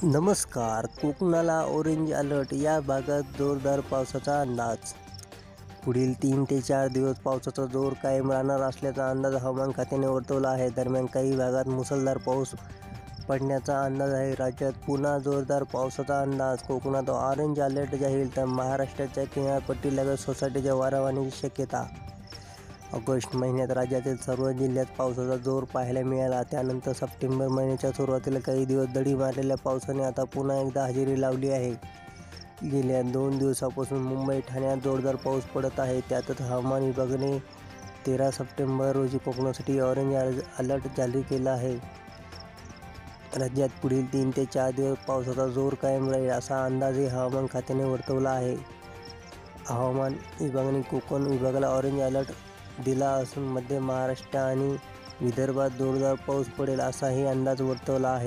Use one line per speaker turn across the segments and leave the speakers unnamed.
नमस्कार. कोकणाला orange alert, या भागात जोरदार पावसाचा अंदाज. पुढील 3 ते 4 दिवस पावसाचा जोर कायम राहणार असल्याचा अंदाज हवामान खात्याने वर्तवला आहे. दरम्यान काही भागात मुसळधार पाऊस पडण्याचा अंदाज आहे. राज्यात पुन्हा जोरदार पावसाचा अंदाज. कोकणात ऑरेंज अलर्ट जाहीर, तर महाराष्ट्राच्या किनारपट्टीलगत सोसाट्याच्या वारा वाहण्याची शक्यता. ऑगस्ट महिन्यात राज्यातील सर्व जिल्ह्यात पावसाचा जोर पाहायला मिळाला. त्यानंतर सप्टेंबर महिन्याच्या सुरुवातीला काही दिवस दडी मारलेल्या पावसाने आता पुन्हा एकदा हजेरी लावली आहे. गेल्या 2 दिवसांपासून मुंबई, ठाण्यात जोरदार पाऊस पडत आहे. त्यातच हवामान विभागाने 13 सप्टेंबर रोजी कोकणासाठी ऑरेंज अलर्ट जारी केला आहे. राज्यात पुढील 3 ते 4 दिवस पावसाचा जोर कायम राहील, असा अंदाजही हवामान खात्याने वर्तवला आहे. हवामान विभागाने कोकण विभागाला ऑरेंज अलर्ट दिला असून मध्य महाराष्ट्र आणि विदर्भात जोरदार पाऊस पडेल असाही अंदाज वर्तवला आहे.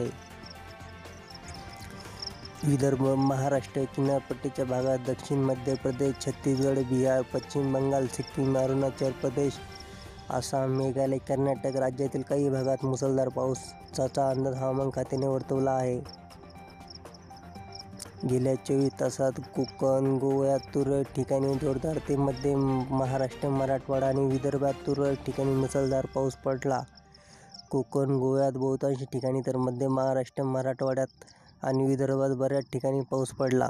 विदर्भ, महाराष्ट्र किनारपट्टीच्या भागात दक्षिण मध्य प्रदेश, छत्तीसगड, बिहार, पश्चिम बंगाल, सिक्कीम, अरुणाचल प्रदेश, आसाम, मेघालय, कर्नाटक राज्यातील काही भागात मुसळधार पावसाचा अंदाज हवामान खात्याने वर्तवला आहे. गेल्या 24 तासात कोकण, गोव्यात तुरळक ठिकाणी जोरदार ते मध्य महाराष्ट्र, मराठवाडा आणि विदर्भात तुरळक ठिकाणी मुसळधार पाऊस पडला. कोकण, गोव्यात बहुतांश ठिकाणी, तर मध्य महाराष्ट्र, मराठवाड्यात आणि विदर्भात बऱ्याच ठिकाणी पाऊस पडला.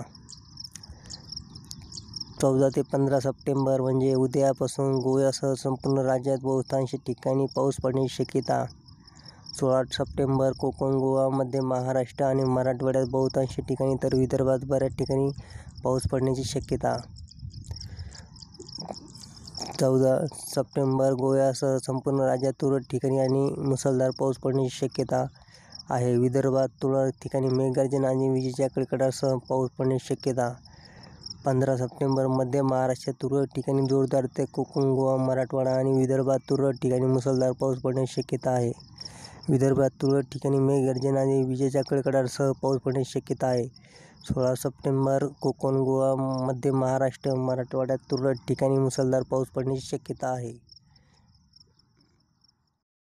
14 ते 15 सप्टेंबर म्हणजे उद्यापासून गोव्यासह संपूर्ण राज्यात बहुतांश ठिकाणी पाऊस पडण्याची शक्यता. 16 सप्टेंबर कोकण, गोवा, मध्य महाराष्ट्र आणि मराठवाड्यात बहुतांश ठिकाणी, तर विदर्भात बऱ्याच ठिकाणी पाऊस पडण्याची शक्यता. 14 सप्टेंबर गोव्यासह संपूर्ण राज्यात तुरळक ठिकाणी आणि मुसळधार पाऊस पडण्याची शक्यता आहे. विदर्भात तुरळक ठिकाणी मेघगर्जना आणि विजेच्या कडकडाटासह पाऊस पडण्याची शक्यता. 15 सप्टेंबर मध्य महाराष्ट्रात तुरळक ठिकाणी जोरदार ते कोकण, गोवा, मराठवाडा आणि विदर्भात तुरळक ठिकाणी मुसळधार पाऊस पडण्याची शक्यता आहे. विदर्भात तुरळक ठिकाणी मेघगर्जना आणि विजेच्या कडकडाटासह पाऊस पडण्याची शक्यता आहे. 16 सप्टेंबर कोकण, गोवा, मध्य महाराष्ट्र, मराठवाड्यात तुरळक ठिकाणी मुसळधार पाऊस पडण्याची शक्यता आहे.